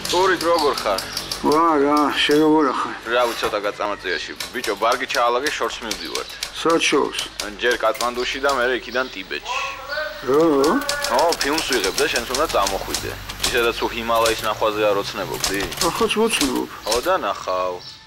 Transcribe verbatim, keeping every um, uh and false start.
Uri როგორ ხარ? ვა, რა, შეგებურა ხარ. რავი, ცოტა გაწამაწიაში. ბიჭო, ბარგი ჩაალაგე, შორს მივდივართ. სად შორს? ჯერ კატმანდუში და მერე იქიდან ტიბეტში. რა? ო, ფილმს ვიღებ და შენც უნდა წამოხვიდე. ისედაც თუ ჰიმალაის ნახვაზე არ ოცნებობდი? ახაც ვოცნებობ. ო და ნახავ.